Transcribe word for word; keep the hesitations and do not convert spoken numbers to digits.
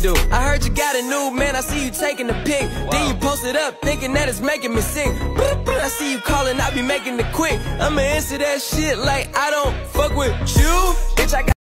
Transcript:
do. I heard you got a new man, I see you taking the pic. Wow. Then you post it up, thinking that it's making me sick. I see you calling, I be making it quick. I'ma answer that shit like I don't fuck with you. Bitch, I got